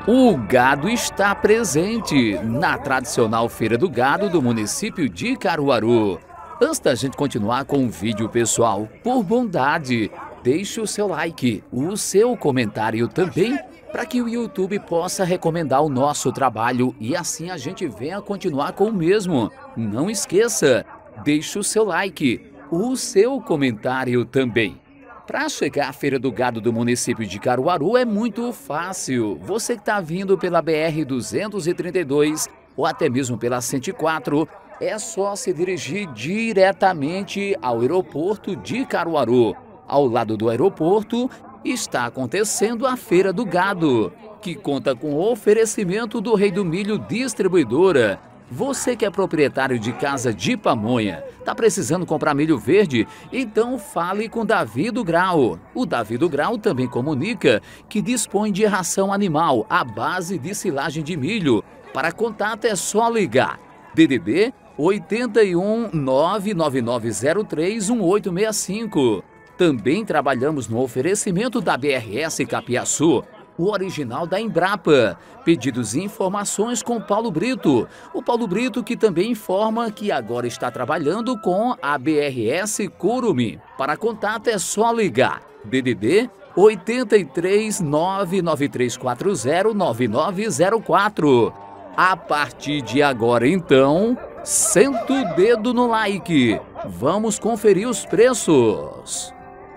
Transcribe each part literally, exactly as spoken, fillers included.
O gado está presente na tradicional Feira do Gado do município de Caruaru. Antes da gente continuar com o vídeo, pessoal, por bondade, deixe o seu like, o seu comentário também, para que o YouTube possa recomendar o nosso trabalho e assim a gente venha continuar com o mesmo. Não esqueça, deixe o seu like, o seu comentário também. Para chegar à Feira do Gado do município de Caruaru é muito fácil. Você que está vindo pela B R duzentos e trinta e dois ou até mesmo pela cento e quatro, é só se dirigir diretamente ao aeroporto de Caruaru. Ao lado do aeroporto está acontecendo a Feira do Gado, que conta com o oferecimento do Rei do Milho Distribuidora. Você que é proprietário de casa de pamonha, está precisando comprar milho verde? Então fale com Davi do Grau. O Davi do Grau também comunica que dispõe de ração animal à base de silagem de milho. Para contato é só ligar. D D D oito um nove nove nove zero três um oito seis cinco. Também trabalhamos no oferecimento da B R S Capiaçu, o original da Embrapa. Pedidos e informações com Paulo Brito. O Paulo Brito que também informa que agora está trabalhando com a B R S Curume. Para contato é só ligar. D D D oito três nove nove três quatro zero nove nove zero quatro. A partir de agora, então, senta o dedo no like. Vamos conferir os preços.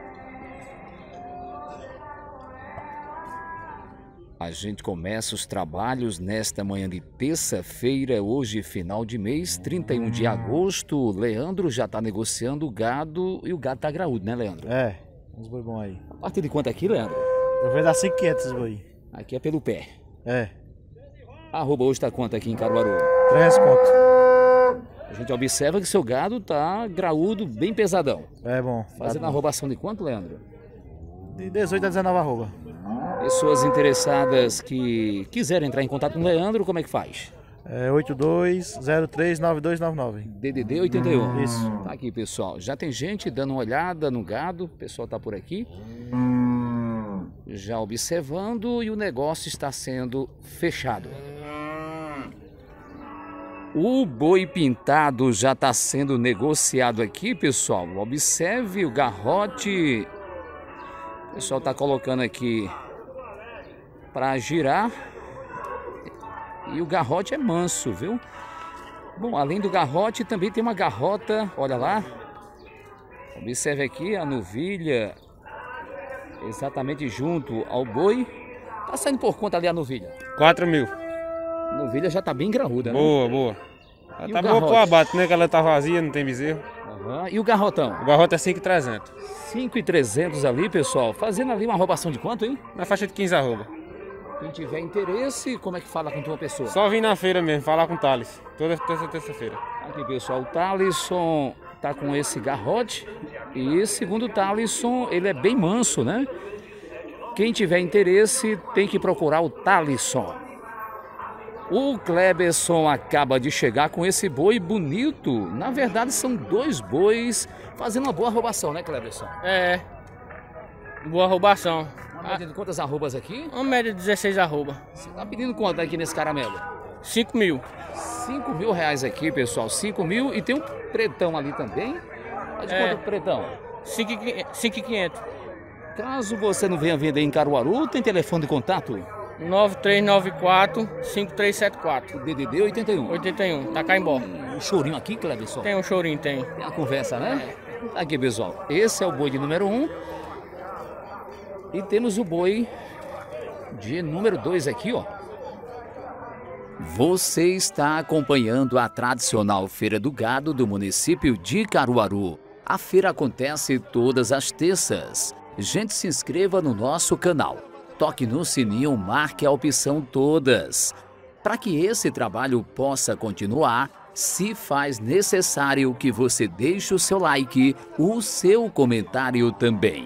A gente começa os trabalhos nesta manhã de terça-feira, hoje final de mês, trinta e um de agosto. O Leandro já está negociando o gado e o gado está graúdo, né, Leandro? É, uns boi bons aí. A partir de quanto aqui, Leandro? Eu vendo a cinco mil e quinhentos boi. Aqui é pelo pé. É. A arroba hoje está quanto aqui em Caruaru? trezentos conto. A gente observa que seu gado está graúdo, bem pesadão. É bom. Fazendo a arrobação de quanto, Leandro? De dezoito a dezenove arroba. Pessoas interessadas que quiserem entrar em contato com o Leandro, como é que faz? É oito dois zero três nove dois nove nove. D D D oito um. Isso. Tá aqui, pessoal. Já tem gente dando uma olhada no gado. O pessoal tá por aqui. Já observando e o negócio está sendo fechado. O boi pintado já está sendo negociado aqui, pessoal. Observe o garrote. O pessoal está colocando aqui para girar. E o garrote é manso, viu? Bom, além do garrote, também tem uma garrota, olha lá. Observe aqui a novilha, exatamente junto ao boi. Tá saindo por conta ali a novilha? quatro mil. A novilha já tá bem graúda, né? Boa, boa. Ela E tá o boa pro garrote? abate, né? Que ela tá vazia, não tem bezerro. Uhum. E o garrotão? O garrote é cinco mil e trezentos. cinco mil e trezentos ali, pessoal. Fazendo ali uma roubação de quanto, hein? Na faixa de quinze arroba. Quem tiver interesse, como é que fala com tua pessoa? Só vim na feira mesmo, falar com o Thales. Toda terça-feira. Aqui, pessoal, o Thalisson tá com esse garrote. E segundo o Thalisson, ele é bem manso, né? Quem tiver interesse tem que procurar o Thalisson. O Cleberson acaba de chegar com esse boi bonito. Na verdade, são dois bois fazendo uma boa roubação, né, Cleberson? É, boa roubação. Uma média de quantas arrobas aqui? Uma média de dezesseis arroba. Você tá pedindo quanto aqui nesse caramelo? cinco mil. cinco mil reais aqui, pessoal. cinco mil. E tem um pretão ali também. Mas É. quanto pretão? cinco mil e quinhentos. Caso você não venha vender em Caruaru, tem telefone de contato? nove três nove quatro, cinco três sete quatro. D D D oito um. oitenta e um, tá cá embora. Um chorinho aqui, Cleberson? Tem um chorinho, tem. Tem a conversa, né? Aqui, pessoal. Esse é o boi de número um. E temos o boi de número dois aqui, ó. Você está acompanhando a tradicional Feira do Gado do município de Caruaru. A feira acontece todas as terças. Gente, se inscreva no nosso canal. Toque no sininho, marque a opção todas. Para que esse trabalho possa continuar, se faz necessário que você deixe o seu like, o seu comentário também.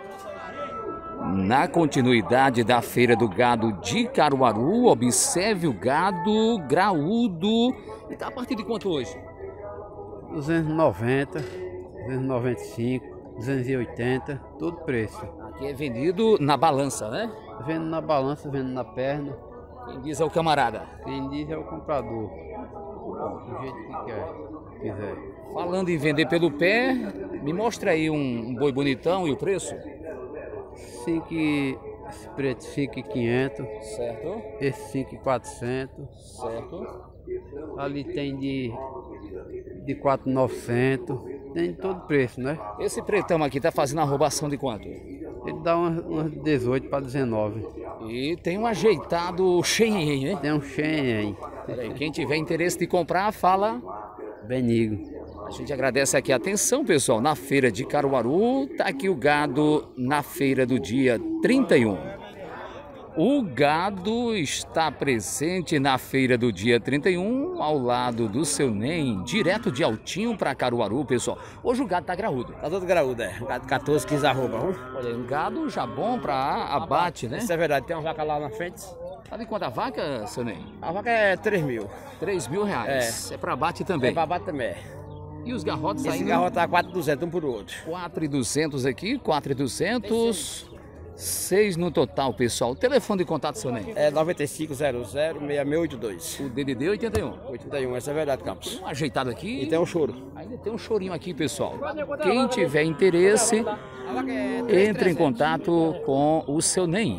Na continuidade da Feira do Gado de Caruaru, observe o gado graúdo. E tá a partir de quanto hoje? duzentos e noventa, duzentos e noventa e cinco, duzentos e oitenta, todo preço. Aqui é vendido na balança, né? Vendo na balança, vendo na perna. Quem diz é o camarada. Quem diz é o comprador. Do jeito que quer, quiser. Falando em vender pelo pé, me mostra aí um, um boi bonitão e o preço. cinco, esse preto cinco e quinhentos, Certo, esse cinco e quatrocentos, certo. ali tem de, de quatro e novecentos, tem de todo preço, né? Esse pretão aqui tá fazendo a roubação de quanto? Ele dá umas, umas dezoito para dezenove. E tem um ajeitado cheio, né? Tem um Cheyenne, Peraí, quem tiver interesse de comprar, fala. Benigno. A gente agradece aqui a atenção, pessoal. Na feira de Caruaru, tá aqui o gado na feira do dia trinta e um. O gado está presente na feira do dia trinta e um, ao lado do seu Nen, direto de Altinho para Caruaru, pessoal. Hoje o gado tá graúdo. Tá todo graúdo, é. Um gado de quatorze, quinze arroba. Hum? Olha aí, um gado já bom para abate, né? Isso é verdade, tem uma vaca lá na frente. Sabe quanto a vaca, seu Nen? A vaca é três mil. três mil reais. É, é para abate É também. pra bater também. E os garrotes Esse saindo? garrote tá quatro mil e duzentos um por outro. quatro mil e duzentos aqui, quatro mil e duzentos. seis no total, pessoal. O telefone de contato, seu Nen? É noventa e cinco, zero zero, seis seis oito dois. O D D D oitenta e um. oitenta e um, essa é verdade, Campos. Um ajeitado aqui. E tem um choro. Ainda tem um chorinho aqui, pessoal. Quem tiver interesse, entre em contato com o seu Nen.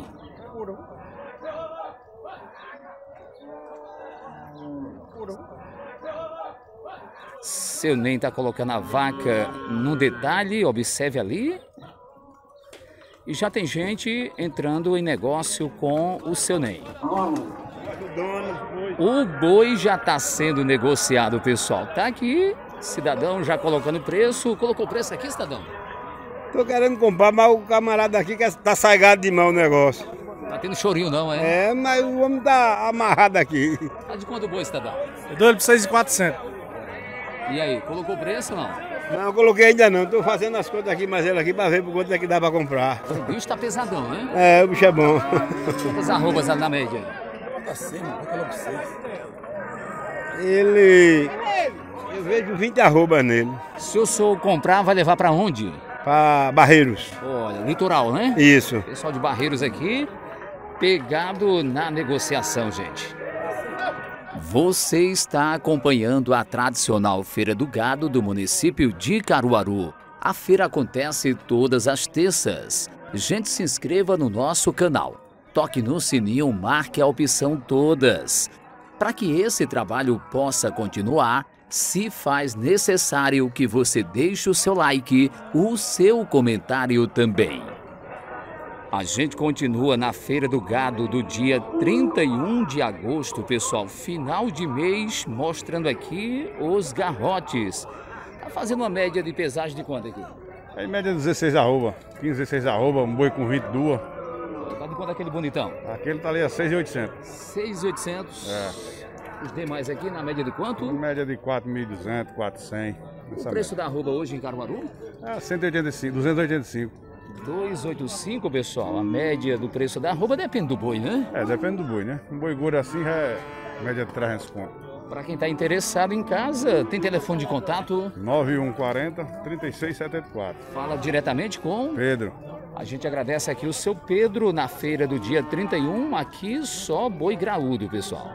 Seu Nen está colocando a vaca num detalhe, observe ali. E já tem gente entrando em negócio com o seu Nen. O boi já está sendo negociado, pessoal. Tá aqui, cidadão já colocando preço. Colocou preço aqui, cidadão? Tô querendo comprar, mas o camarada aqui quer tá saigado de mão o negócio. Tá tendo chorinho não, é? É, mas o homem tá amarrado aqui. Tá de quanto o boi, cidadão? Eu dou ele por seis mil e quatrocentos. E aí, colocou preço ou não? Não, eu coloquei ainda não. Tô fazendo as contas aqui, mas ele aqui pra ver por quanto é que dá pra comprar. O bicho tá pesadão, né? É, o bicho é bom. Quantas arrobas ali na média? Ele... Eu vejo vinte arrobas nele. Se o senhor comprar, vai levar pra onde? Pra Barreiros. Olha, litoral, né? Isso. Pessoal de Barreiros aqui, pegado na negociação, gente. Você está acompanhando a tradicional Feira do Gado do município de Caruaru. A feira acontece todas as terças. Gente, se inscreva no nosso canal. Toque no sininho, marque a opção todas. Para que esse trabalho possa continuar, se faz necessário que você deixe o seu like, o seu comentário também. A gente continua na Feira do Gado do dia trinta e um de agosto, pessoal. Final de mês, mostrando aqui os garrotes. Tá fazendo uma média de pesagem de quanto aqui? É em média dezesseis arroba, quinze, dezesseis arroba, um boi com vinte e dois. Tá de quanto aquele bonitão? Aquele tá ali a seis mil e oitocentos. seis mil e oitocentos. É. Os demais aqui na média de quanto? Em média de quatro mil e duzentos, quatro mil e cem. O preço da arroba hoje em Caruaru? É cento e oitenta e cinco, duzentos e oitenta e cinco. duzentos e oitenta e cinco, pessoal. A média do preço da arroba depende do boi, né? É, depende do boi, né? Um boi gordo assim já é média de trezentos conto. Para quem está interessado em casa, tem telefone de contato? nove um quatro zero, três seis sete quatro. Fala diretamente com... Pedro. A gente agradece aqui o seu Pedro na feira do dia trinta e um, aqui só boi graúdo, pessoal.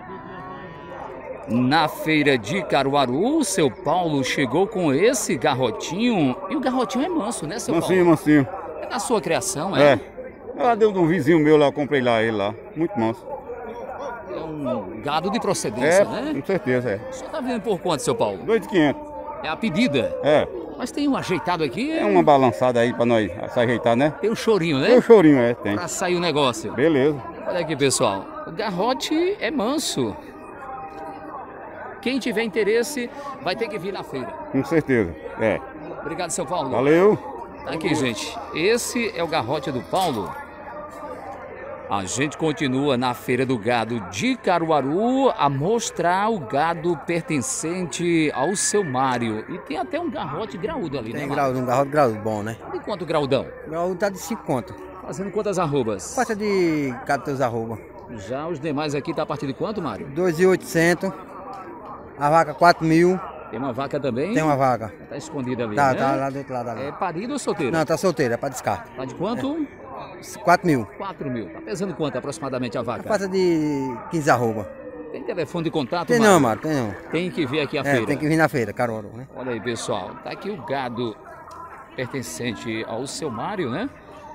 Na feira de Caruaru, o seu Paulo chegou com esse garrotinho. E o garrotinho é manso, né, seu Mansinho, Paulo? mansinho. É da sua criação, é? É. Ela deu de um vizinho meu lá, eu comprei lá ele lá. Muito manso. É um gado de procedência, É, né? com certeza, é. O senhor tá vendendo por quanto, seu Paulo? dois mil e quinhentos. É a pedida. É. Mas tem um ajeitado aqui. É uma balançada aí pra nós se ajeitar, né? Tem um chorinho, né? Tem o chorinho, é, tem. Pra sair o negócio. Beleza. Olha aqui, pessoal. O garrote é manso. Quem tiver interesse vai ter que vir na feira. Com certeza, é. Obrigado, seu Paulo. Valeu. Tá aqui, gente. Esse é o garrote do Paulo. A gente continua na Feira do Gado de Caruaru a mostrar o gado pertencente ao seu Mário. E tem até um garrote graúdo ali, Tem né, graúdo, um garrote graúdo bom, né? Mário? E quanto graudão? O graúdo tá de cinco conto. Fazendo quantas arrobas? Passa de quatorze arroba. Já os demais aqui tá a partir de quanto, Mário? dois mil e oitocentos. A vaca quatro mil. Tem uma vaca também? Tem uma vaca. Tá escondida ali, Tá, né? tá lá do outro lado ali. É parido ou solteiro? Não, tá solteira, é pra descarte. Tá de quanto? quatro mil. quatro mil. Tá pesando quanto aproximadamente a vaca? Passa de quinze arroba. Tem telefone de contato, Tem Mário? não, Mário, tem não. Tem que vir aqui a É, feira. tem que vir na feira, Caruaru, né? Olha aí, pessoal. Tá aqui o gado pertencente ao seu Mário, né?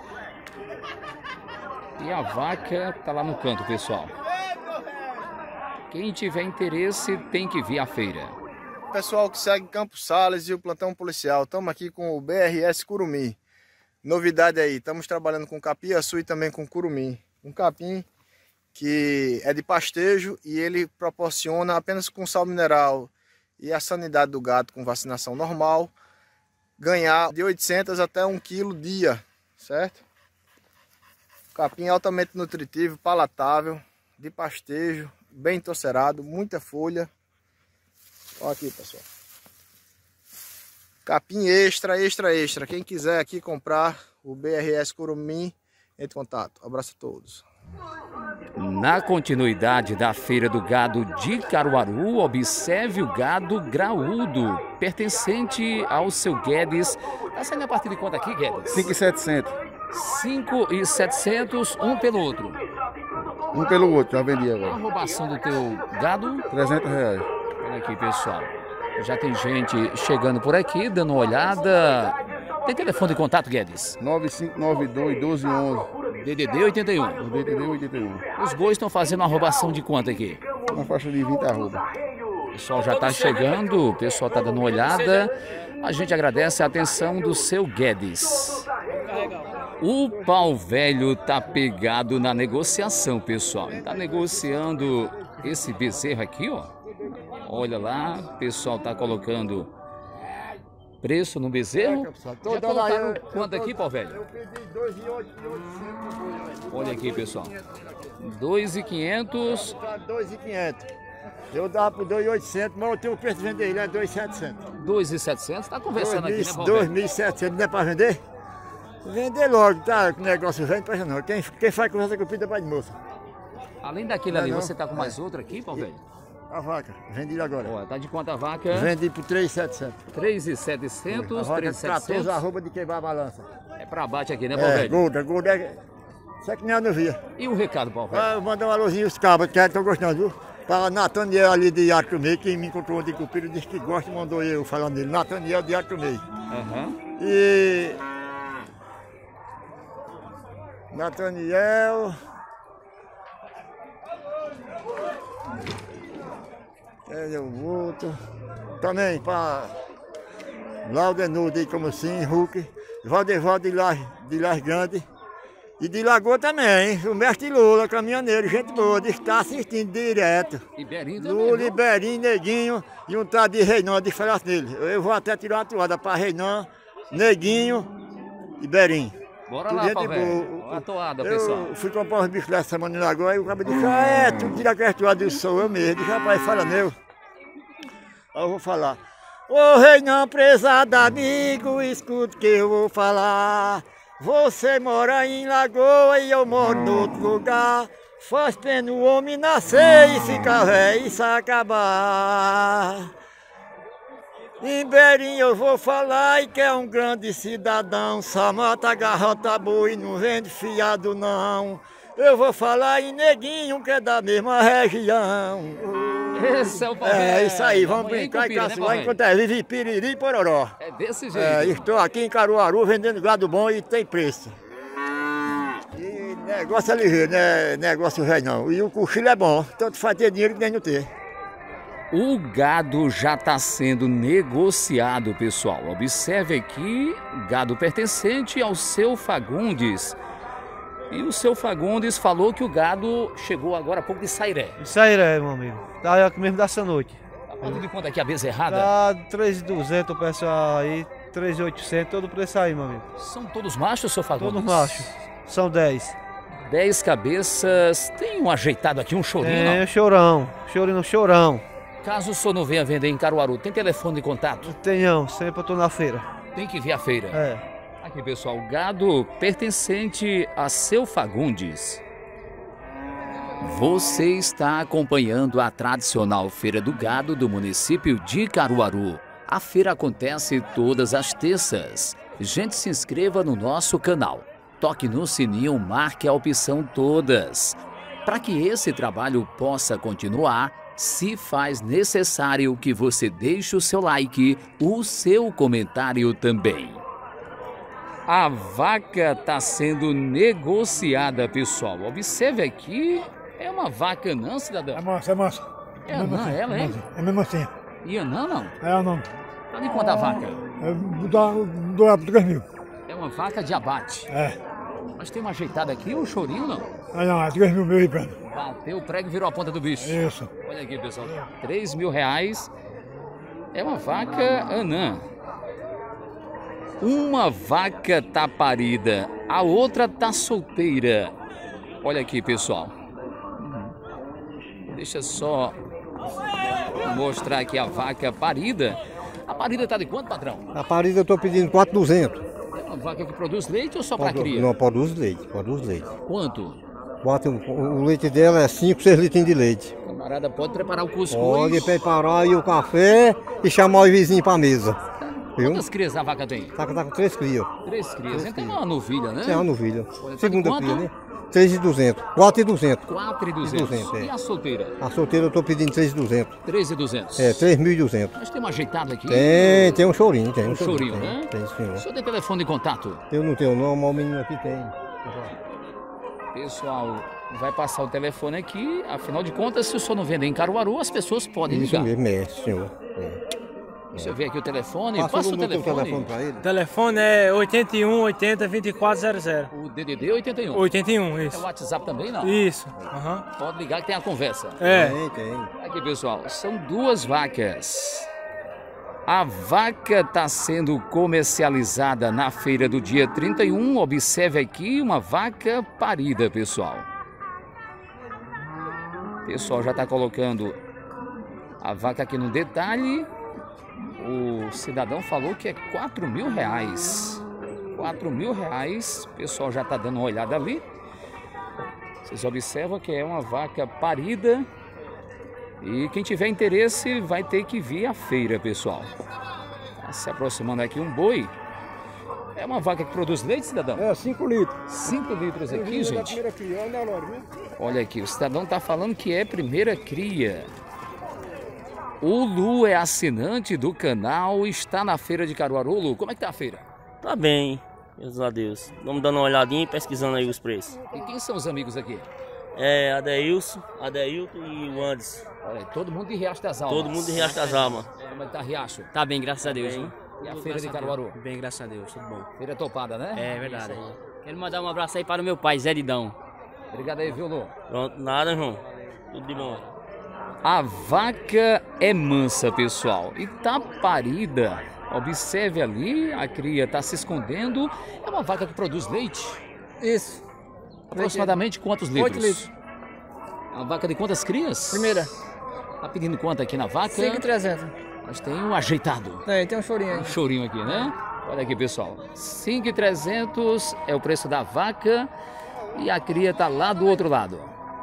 E a vaca tá lá no canto, pessoal. Quem tiver interesse tem que vir à feira. Pessoal que segue Campos Sales e o plantão policial, estamos aqui com o B R S Curumim. Novidade aí, estamos trabalhando com capiaçu e também com curumim. Um capim que é de pastejo e ele proporciona apenas com sal mineral e a sanidade do gado com vacinação normal, ganhar de oitocentos até um quilo dia, certo? Capim altamente nutritivo, palatável, de pastejo, bem torcerado, muita folha. Olha aqui, pessoal. Capim extra, extra, extra. Quem quiser aqui comprar o B R S Curumim, entre em contato. Abraço a todos. Na continuidade da Feira do Gado de Caruaru, observe o gado graúdo, pertencente ao seu Guedes. Tá saindo a partir de quanto aqui, Guedes? cinco mil e setecentos. cinco mil e setecentos, um pelo outro. Um pelo outro, já vendi A agora. arrobação do teu gado, trezentos reais. olha aqui, pessoal. Já tem gente chegando por aqui, dando uma olhada. Tem telefone de contato, Guedes? nove cinco nove dois, um dois um um. D D D oitenta e um. D D D oitenta e um. Os bois estão fazendo uma arrobação de quanto aqui? Uma faixa de vinte arroba. O pessoal já está chegando, o pessoal está dando uma olhada. A gente agradece a atenção do seu Guedes. O pau velho tá pegado na negociação, pessoal. Tá negociando esse bezerro aqui, ó. Olha lá, o pessoal tá colocando preço no bezerro. Já colocaram quanto aqui, pau velho? Olha aqui, pessoal. dois mil e quinhentos. dois mil e quinhentos. Eu dava por dois mil e oitocentos, mas eu tenho o preço de vender ele é dois mil e setecentos. dois mil e setecentos? Tá conversando aqui, né, pau dois velho? mil e setecentos, não é para vender? Vender logo, tá? O negócio vende, presta não. Quem, quem faz conversa com pida para de moça. Além daquele Não, ali, não. você tá com mais outro aqui, pau velho? A vaca, vendi agora. Ó, tá de quanto a vaca? Vendi por três mil e setecentos. três mil e A setecentos, vaca três de mil e quatorze setecentos. arroba de quebrar a balança. É pra abate aqui, né, pau É, velho? gorda, gorda é... Isso é que nem eu não via. E o recado, pau velho? Ah, eu mandar um alôzinho os cabos, que estão gostando, viu? Para Nataniel ali de Arco Meio, que me encontrou de Cupira, disse que gosta, mandou eu falando dele. Nataniel de Arco Meio. Aham. E... Nataniel... É o outro. Também para Laudenudo aí como assim, Hulk. Valdeval de Las, de Las Grandes. E de Lagoa também, hein? O mestre Lula, caminhoneiro, gente boa, de estar assistindo direto. Iberinho também, Lula, viu? Iberinho, Neguinho e um tal de Reinão, a diferença nele. Eu vou até tirar uma toada para Reinão, Neguinho e Iberinho. Bora Tudo lá, gente pau velho. boa. Olha a toada, Eu pessoal. fui comprar uns bichos dessa semana em Lagoa e o cara disse, ah, é, tu tira aquela toada, eu sou eu mesmo. Eu disse, rapaz, fala meu. Aí eu vou falar. Ô rei não prezado amigo, escute que eu vou falar. Você mora em Lagoa e eu moro em outro lugar. Faz pena o homem nascer e ficar velho e se acabar. Em Beirinho eu vou falar e que é um grande cidadão. Só mata garrota boa e não vende fiado não. Eu vou falar em Neguinho que é da mesma região. Esse é o pau É velho. isso aí, vamos Amanhã em brincar e Cupira, né, caçoar pau velho? enquanto é vive piriri e pororó. É desse jeito. É, estou aqui em Caruaru vendendo gado bom e tem preço. E negócio é ligeiro, não é negócio velho não. E o cochilo é bom, tanto faz ter dinheiro que nem não ter. O gado já está sendo negociado, pessoal. Observe aqui, gado pertencente ao seu Fagundes. E o seu Fagundes falou que o gado chegou agora há pouco de Sairé. Isso aí, é, meu amigo. Tá aqui mesmo dessa noite. Tá falando de quanto aqui a bezerrada? Tá três mil e duzentos o pessoal aí, três mil e oitocentos, todo o preço aí, meu amigo. São todos machos, seu Fagundes? Todos machos. São dez. Dez cabeças. Tem um ajeitado aqui, um chorinho, Tem não? o chorão, chorinho, chorão. Caso o senhor não venha vender em Caruaru, tem telefone de contato? Tenham, sempre eu tô na feira. Tem que vir à feira. É. Aqui, pessoal, gado pertencente a seu Fagundes. Você está acompanhando a tradicional Feira do Gado do município de Caruaru. A feira acontece todas as terças. Gente, se inscreva no nosso canal. toque no sininho, marque a opção todas. Para que esse trabalho possa continuar, se faz necessário que você deixe o seu like, o seu comentário também. A vaca está sendo negociada, pessoal. Observe aqui, é uma vaca anã, cidadão? É mansa, é mansa. É anã ela, hein? É mesmo assim. E anã não? É anã. Tá de quanto a vaca? É do três mil. É uma vaca de abate. É. Mas tem uma ajeitada aqui, um chorinho não? Ah, não, é três mil meio e prêmio. Bateu o prego e virou a ponta do bicho. Isso. Olha aqui, pessoal. três mil reais. É uma vaca anã. Uma vaca tá parida, a outra tá solteira. Olha aqui, pessoal. Deixa só mostrar aqui a vaca parida. A parida tá de quanto, patrão? A parida eu tô pedindo quatro mil e duzentos. É uma vaca que produz leite ou só para cria? Não, produz leite, produz leite. Quanto? Bota um, o leite dela é cinco, seis litros de leite. O camarada pode preparar o cuscuz. Pode preparar aí o café e chamar o vizinho para mesa. Viu? Quantas crias a vaca tem? Tá, tá com três crias. Três crias. Então tem uma novilha, né? Tem uma novilha. Olha, Segunda tá cria, né? três mil e duzentos. quatro mil e duzentos. quatro mil e duzentos. é. E a solteira? A solteira eu tô pedindo três mil e duzentos. três mil e duzentos. É, três mil e duzentos. Mas tem uma ajeitada aqui? Tem, tem um chorinho, tem. Um chorinho, tem, né? Tem, sim. O senhor tem telefone de contato? Eu não tenho não, mas o menino aqui tem. Pessoal, vai passar o telefone aqui. Afinal de contas, se o senhor não vender em Caruaru, as pessoas podem Isso ligar. mesmo, é, senhor. É. Deixa eu ver aqui o telefone. Passa, Passa o o telefone. telefone. para ele. O telefone é oitenta e um, oitenta, vinte e quatro zero zero. O D D D oitenta e um. oitenta e um, É isso. o WhatsApp também, não? Isso. Uhum. Pode ligar que tem a conversa. É. Tem, tem. Aqui, pessoal, são duas vacas. A vaca está sendo comercializada na feira do dia trinta e um. Observe aqui uma vaca parida, pessoal. O pessoal já está colocando a vaca aqui no detalhe. O cidadão falou que é quatro mil reais. quatro mil reais. O pessoal já está dando uma olhada ali. Vocês observam que é uma vaca parida. E quem tiver interesse vai ter que vir à feira, pessoal. Tá se aproximando aqui um boi. É uma vaca que produz leite, cidadão? É, cinco litros. cinco litros aqui, gente. Cria, né, Loro? Olha aqui, o cidadão está falando que é primeira cria. O Lu é assinante do canal, está na feira de Caruaru. Lu, como é que tá a feira? Tá bem, graças a Deus. Vamos dando uma olhadinha e pesquisando aí os preços. E quem são os amigos aqui? É Adeilson, Adeilton e o Andes. Olha aí, todo mundo de Riacho das Almas. Todo mundo de Riacho das Almas. Como é que tá Riacho? Tá bem, graças a Deus. Bem. Viu? E a Tudo feira de graças a Caruaru? Deus. Bem, graças a Deus, tudo bom. Feira topada, né? É verdade. Quero mandar um abraço aí para o meu pai, Zé Didão. Obrigado aí, viu, Lu? Pronto, nada, irmão. Tudo de bom. A vaca é mansa, pessoal, e tá parida. Observe ali, a cria tá se escondendo. É uma vaca que produz leite? Isso. Aproximadamente quantos litros? Oito litros. A vaca de quantas crias? Primeira. Tá pedindo quanto aqui na vaca? cinco mil e trezentos. Mas tem um ajeitado. Tem, tem um chorinho aí. Um chorinho aqui, né? Olha aqui, pessoal. cinco mil e trezentos é o preço da vaca e a cria tá lá do outro lado.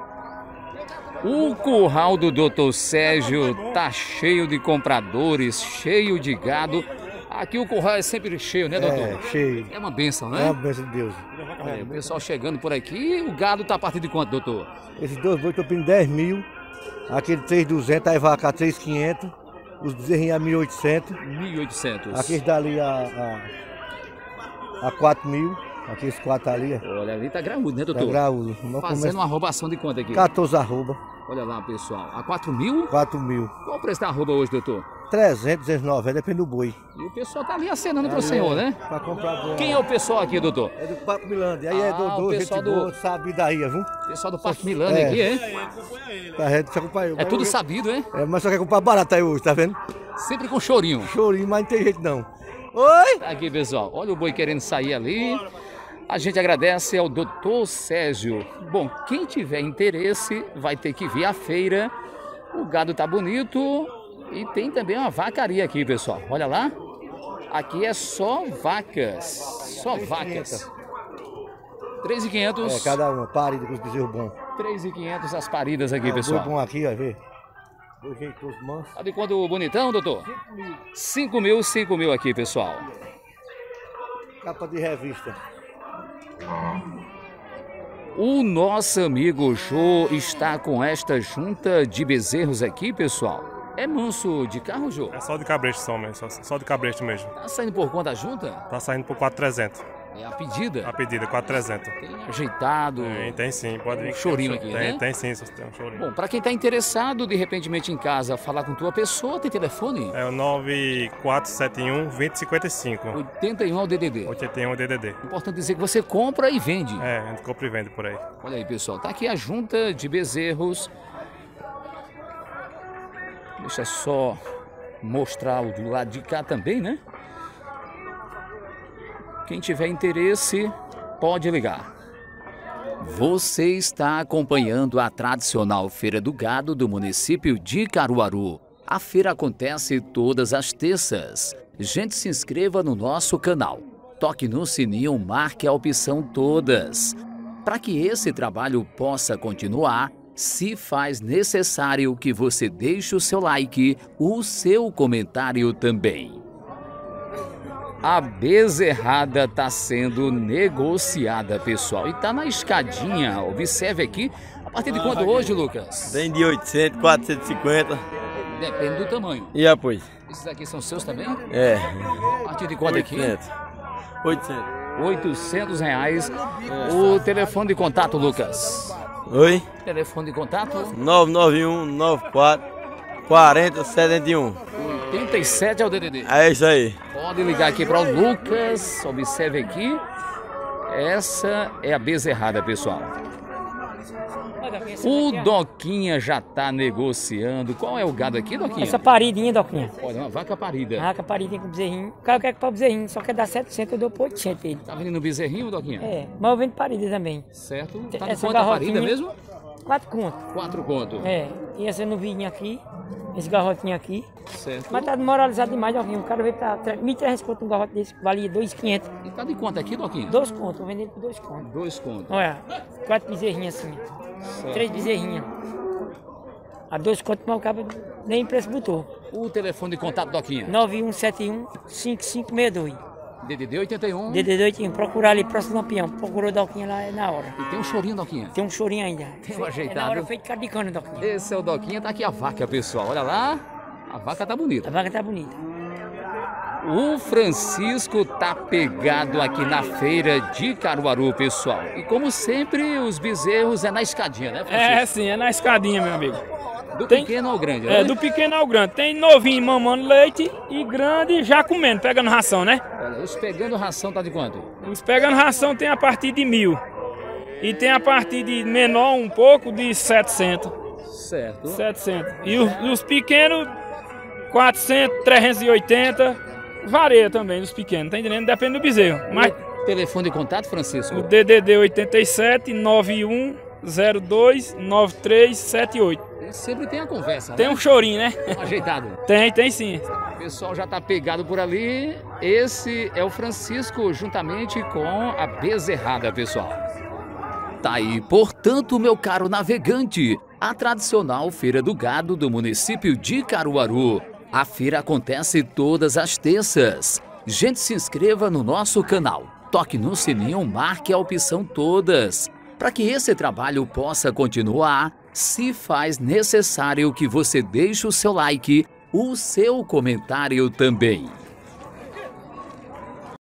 O curral do doutor Sérgio tá cheio de compradores, cheio de gado. Aqui o curral é sempre cheio, né, doutor? É, cheio. É uma bênção, né? É uma bênção de Deus. Olha aí, o pessoal chegando por aqui. O gado tá a partir de quanto, doutor? Esses dois bois estão pedindo dez mil. Aquele três mil e duzentos, aí vai cá três mil e quinhentos. Os bezerrinhos a mil e oitocentos. mil e oitocentos. Aqueles dali a, a, a quatro mil. Aqueles quatro ali. Olha, ali tá graúdo, né, doutor? Tá graúdo. Fazendo uma roubação de quanto aqui? quatorze arroba. Olha lá, pessoal. A quatro mil? quatro mil. Qual o preço da arroba hoje, doutor? trezentos, duzentos e noventa, depende do boi. E o pessoal tá ali acenando pro Ali senhor, é, né? Pra comprar boi. Quem é o pessoal aqui, doutor? É do Papo Milândia. Aí é Ah, Dodô, o gente pessoal boa, do- sabe daí, viu? Pessoal do Parque Milândia É. aqui, hein? Tá, é, só comprar eu. É tudo sabido, hein? É, mas só quer comprar barato aí hoje, tá vendo? Sempre com chorinho. Chorinho, mas não tem jeito não. Oi! Aqui, pessoal. Olha o boi querendo sair ali. A gente agradece ao doutor Sérgio. Bom, quem tiver interesse vai ter que vir à feira. O gado tá bonito. E tem também uma vacaria aqui, pessoal. Olha lá. Aqui é só vacas. Só vacas. três mil e quinhentos. É, cada uma, parida com os bezerros bons. três mil e quinhentos as paridas aqui, Ah, pessoal. boi bom aqui, vai ver. Dois jeitos mansos. Sabe quanto bonitão, doutor? cinco mil, cinco mil aqui, pessoal. Capa de revista. O nosso amigo Jô está com esta junta de bezerros aqui, pessoal. É manso de carro, Jô? É só de cabresto só mesmo, só, só de cabresto mesmo. Tá saindo por conta da junta? Tá saindo por quatro mil e trezentos. É a pedida? A pedida, quatro mil e trezentos. Tem ajeitado? Tem, tem sim, pode vir. Um chorinho aqui, tem, né? Tem sim, só tem um chorinho. Bom, para quem está interessado, de repente em casa, falar com tua pessoa, tem telefone? É o nove quatro sete um, dois zero cinco cinco. oitenta e um é o D D D. oitenta e um é o D D D. Importante dizer que você compra e vende. É, a gente compra e vende por aí. Olha aí, pessoal, tá aqui a junta de bezerros. Deixa só mostrar o do lado de cá também, né? Quem tiver interesse, pode ligar. Você está acompanhando a tradicional Feira do Gado do município de Caruaru. A feira acontece todas as terças. Gente, se inscreva no nosso canal. Toque no sininho, marque a opção todas. Para que esse trabalho possa continuar, se faz necessário que você deixe o seu like, o seu comentário também. A bezerrada está sendo negociada, pessoal, e está na escadinha. Observe aqui. A partir de quanto hoje, Lucas? Tem de oitocentos, quatrocentos e cinquenta. Depende do tamanho. E apoio? Esses aqui são seus também? É. A partir de quanto aqui? oitocentos. oitocentos. oitocentos reais. O telefone de contato, Lucas. Oi? Telefone de contato? nove nove um, nove quatro, quatro zero sete um. oitenta e sete é o D D D. É isso aí. Pode ligar aqui para o Lucas. Observe aqui. Essa é a bezerrada, pessoal. O Doquinha já está negociando. Qual é o gado aqui, Doquinha? Essa paridinha, Doquinha. Olha, uma vaca parida. Vaca paridinha com bezerrinho. O cara quer comprar o bezerrinho, só quer dar setecentos, eu dou por oitocentos ele. Tá vendendo bezerrinho, Doquinha? É, mas eu vendo parida também. Certo. Tá de essa quanto a parida mesmo? Quatro conto. Quatro conto. É, e essa novinha aqui, esse garrotinho aqui. Certo. Mas tá desmoralizado demais, Doquinha. O cara veio pra mil e trezentos conto um garrote desse, que valia dois mil e quinhentos. E tá de quanto aqui, Doquinha? Dois contos, vou vender por dois contos. Dois contos. Olha, quatro bezerrinhas assim. Certo. Três bezerrinhas. A dois contos, mas o cara nem preço botou. O telefone de contato, Doquinha? nove um sete um, cinco cinco seis dois. D D D oitenta e um. D D D oitenta e um, procurar ali próximo do Lampião. Procurou o Doquinha lá, é na hora. E tem um chorinho, Doquinha? Tem um chorinho ainda. Tem um ajeitado. É na hora feito de cana, Doquinha. Esse é o Doquinha, tá aqui a vaca, pessoal. Olha lá, a vaca tá bonita. A vaca tá bonita. O Francisco tá pegado aqui na feira de Caruaru, pessoal. E como sempre, os bezerros é na escadinha, né, Francisco? É, sim, é na escadinha, meu amigo. Do Tem, pequeno ao grande, né? É, do pequeno ao grande. Tem novinho mamando leite e grande já comendo, pegando ração, né? Olha, os pegando ração tá de quanto? Os pegando ração tem a partir de mil. E tem a partir de menor um pouco de setecentos. Certo. setecentos. E os, e os pequenos, quatrocentos, trezentos e oitenta. Varia também os pequenos, tá entendendo? Depende do bezerro. Mas o telefone de contato, Francisco? O D D D oitenta e sete, nove um zero dois, nove três sete oito. Sempre tem a conversa, Tem né? um chorinho, né? Ajeitado. Tem, tem sim. O pessoal já tá pegado por ali. Esse é o Francisco, juntamente com a bezerrada, pessoal. Tá aí, portanto, meu caro navegante, a tradicional Feira do Gado do município de Caruaru. A feira acontece todas as terças. Gente, se inscreva no nosso canal. Toque no sininho, marque a opção todas. Para que esse trabalho possa continuar, se faz necessário que você deixe o seu like, o seu comentário também.